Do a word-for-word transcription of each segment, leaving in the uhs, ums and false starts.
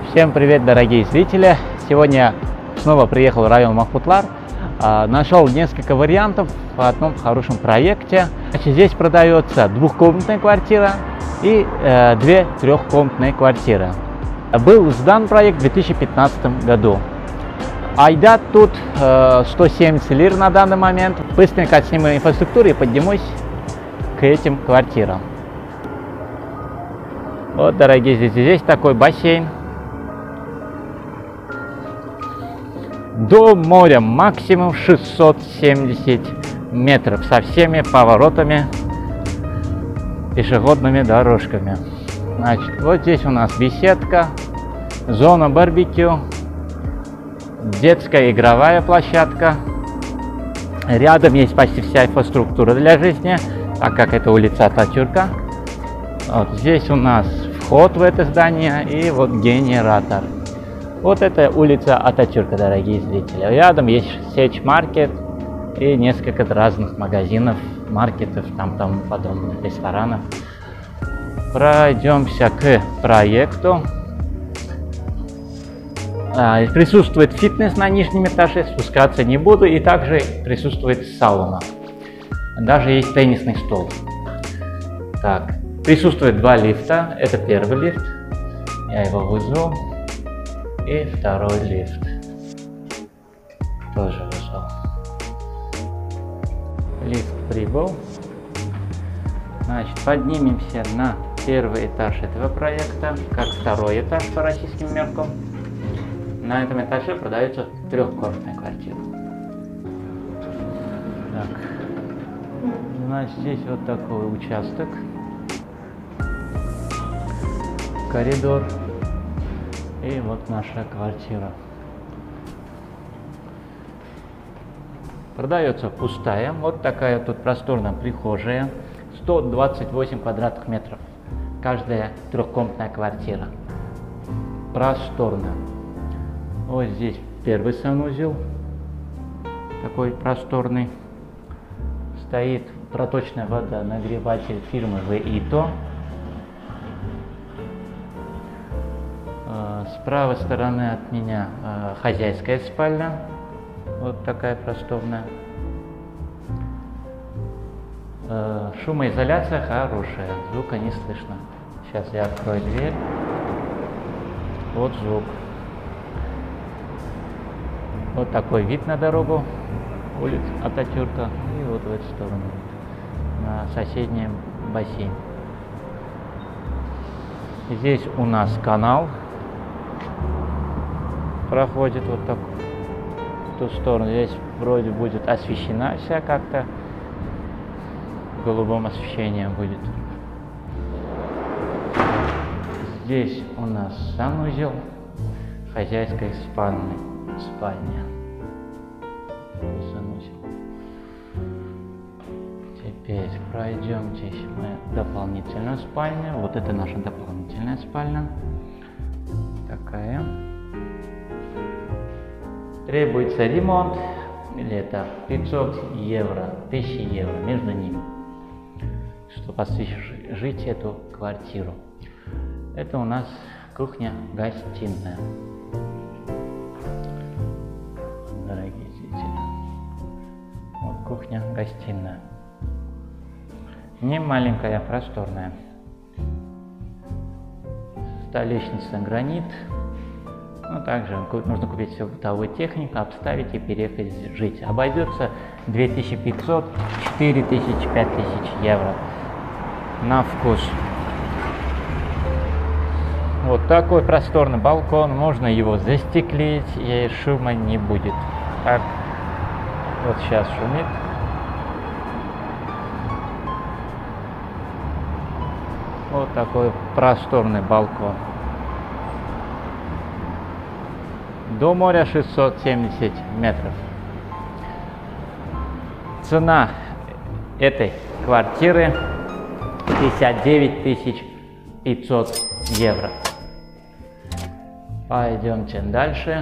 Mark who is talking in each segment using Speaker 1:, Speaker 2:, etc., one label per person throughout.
Speaker 1: Всем привет, дорогие зрители! Сегодня снова приехал в район Махмутлар. Нашел несколько вариантов в одном хорошем проекте. Значит, здесь продается двухкомнатная квартира и э, две трехкомнатные квартиры. Был сдан проект в две тысячи пятнадцатом году. Айдат тут э, сто семьдесят лир на данный момент. Быстренько отсниму инфраструктуру и поднимусь к этим квартирам. Вот, дорогие зрители, здесь такой бассейн. До моря максимум шестьсот семьдесят метров со всеми поворотами, пешеходными дорожками. Значит, вот здесь у нас беседка, зона барбекю, детская игровая площадка. Рядом есть почти вся инфраструктура для жизни, так как это улица Ататюрка. Вот здесь у нас вход в это здание и вот генератор. Вот это улица Ататюрка, дорогие зрители. Рядом есть сеть-маркет и несколько разных магазинов, маркетов, там тому подобное, ресторанов. Пройдемся к проекту. А, присутствует фитнес на нижнем этаже, спускаться не буду, и также присутствует сауна. Даже есть теннисный стол. Так, присутствует два лифта. Это первый лифт, я его вызову. И второй лифт тоже вышел. Лифт прибыл. Значит, поднимемся на первый этаж этого проекта, как второй этаж по российским меркам. На этом этаже продается трехкомнатная квартира. Так. Значит, здесь вот такой участок, коридор. И вот наша квартира. Продается пустая. Вот такая тут просторная прихожая. сто двадцать восемь квадратных метров. Каждая трехкомнатная квартира. Просторная. Вот здесь первый санузел. Такой просторный. Стоит проточная водонагреватель фирмы ВИТО. С правой стороны от меня э, хозяйская спальня, вот такая просторная. Э, шумоизоляция хорошая, звука не слышно. Сейчас я открою дверь. Вот звук. Вот такой вид на дорогу, улица Ататюрка, и вот в эту сторону, на соседний бассейн. Здесь у нас канал проходит вот так в ту сторону. Здесь вроде будет освещена вся как-то, голубым освещением будет. Здесь у нас санузел, хозяйская спальня. спальня. Санузел. Теперь пройдемтесь мы дополнительную спальню. Вот это наша дополнительная спальня. Такая. Требуется ремонт, или это пятьсот евро, тысяча евро между ними, чтобы освежить эту квартиру. Это у нас кухня-гостиная. Дорогие зрители, вот кухня-гостиная. Не маленькая, просторная. Столешница гранит. Ну, также нужно купить всю бытовую технику, обставить и переехать жить. Обойдется две тысячи пятьсот — четыре тысячи — пять тысяч евро на вкус. Вот такой просторный балкон, можно его застеклить, и шума не будет. Так, вот сейчас шумит. Вот такой просторный балкон. До моря шестьсот семьдесят метров. Цена этой квартиры пятьдесят девять тысяч пятьсот евро. Пойдемте дальше.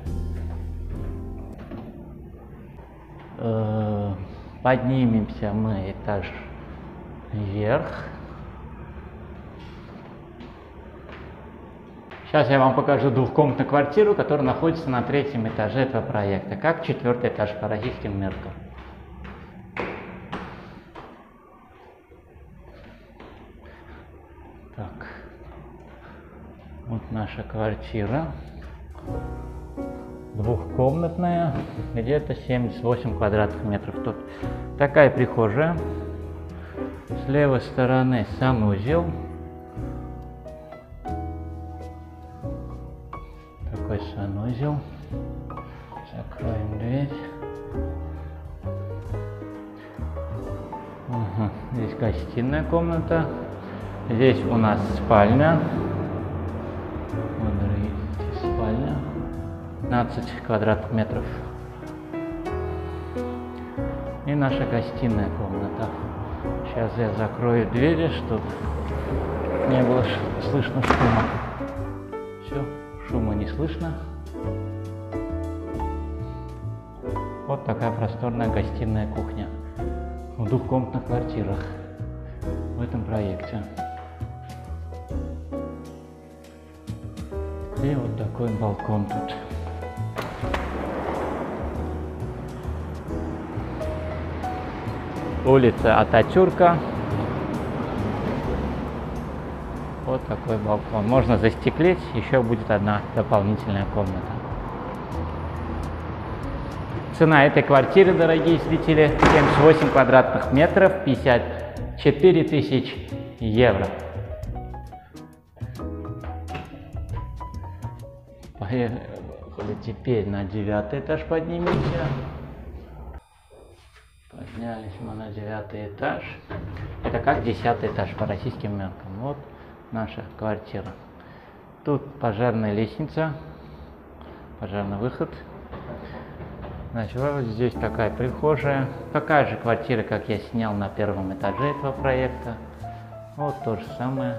Speaker 1: Поднимемся мы этаж вверх. Сейчас я вам покажу двухкомнатную квартиру, которая находится на третьем этаже этого проекта, как четвертый этаж по российским меркам. Так, вот наша квартира, двухкомнатная, где-то семьдесят восемь квадратных метров. Тут такая прихожая, с левой стороны санузел, такой санузел, закроем дверь. Ага, здесь гостиная комната. Здесь у нас спальня. Вот, дорогие, спальня. пятнадцать квадратных метров. И наша гостиная комната. Сейчас я закрою двери, чтобы не было слышно шума. Все, шума не слышно. Вот такая просторная гостиная кухня в двухкомнатных квартирах в этом проекте. И вот такой балкон тут. Улица Ататюрка. Вот такой балкон. Можно застеклить, еще будет одна дополнительная комната. Цена этой квартиры, дорогие зрители, семьдесят восемь квадратных метров, пятьдесят четыре тысячи евро. Поехали теперь на девятый этаж поднимемся. Поднялись мы на девятый этаж. Это как десятый этаж по российским меркам. Вот наша квартира. Тут пожарная лестница, пожарный выход. Значит, вот здесь такая прихожая. Такая же квартира, как я снял на первом этаже этого проекта. Вот то же самое.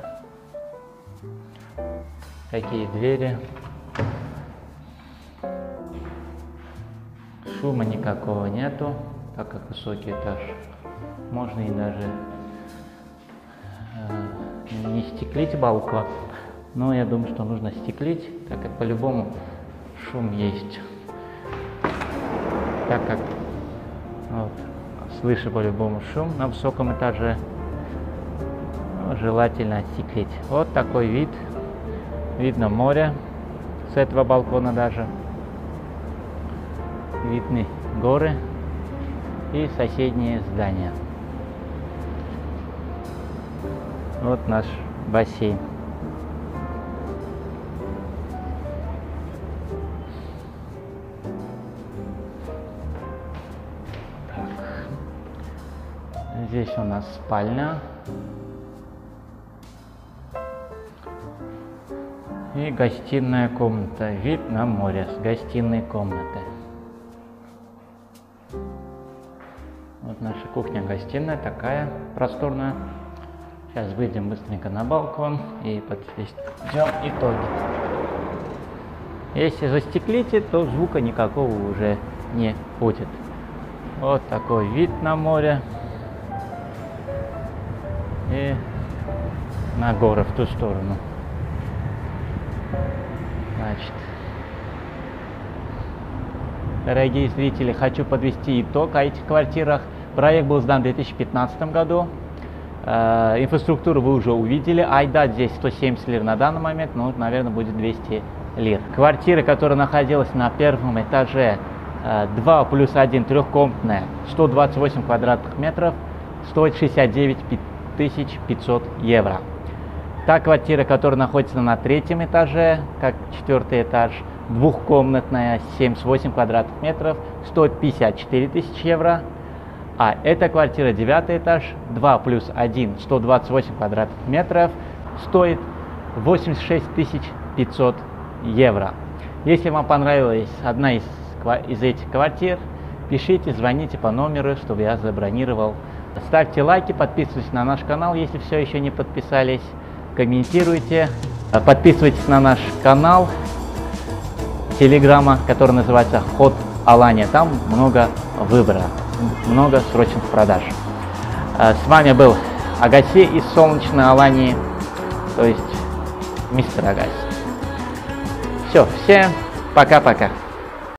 Speaker 1: Такие двери. Шума никакого нету, так как высокий этаж. Можно и даже э, не стеклить балкон, но я думаю, что нужно стеклить, так как по-любому шум есть. Так как вот, слышу по-любому шум на высоком этаже, желательно стеклить. Вот такой вид. Видно море с этого балкона даже. Видны горы и соседние здания. Вот наш бассейн. Так. Здесь у нас спальня. И гостиная комната. Вид на море с гостиной комнаты. Вот наша кухня-гостиная такая просторная. Сейчас выйдем быстренько на балкон и подведем итоги. Если застеклите, то звука никакого уже не будет. Вот такой вид на море. И на горы в ту сторону. Значит, дорогие зрители, хочу подвести итог о этих квартирах. Проект был сдан в две тысячи пятнадцатом году. Э, инфраструктуру вы уже увидели. Айда здесь сто семьдесят лир на данный момент, но, наверное, будет двести лир. Квартира, которая находилась на первом этаже, э, два плюс один трехкомнатная, сто двадцать восемь квадратных метров, стоит шестьдесят девять тысяч пятьсот евро. Та квартира, которая находится на третьем этаже, как четвертый этаж, двухкомнатная, семьдесят восемь квадратных метров, стоит пятьдесят четыре тысячи евро. А эта квартира, девятый этаж, два плюс один, сто двадцать восемь квадратных метров, стоит восемьдесят шесть тысяч пятьсот евро. Если вам понравилась одна из, из этих квартир, пишите, звоните по номеру, чтобы я забронировал. Ставьте лайки, подписывайтесь на наш канал, если все еще не подписались. Комментируйте, подписывайтесь на наш канал телеграма, который называется Hot Alanya. Там много выбора, много срочных продаж. С вами был Агаси из солнечной Алании, то есть мистер Агаси. Все, всем пока-пока.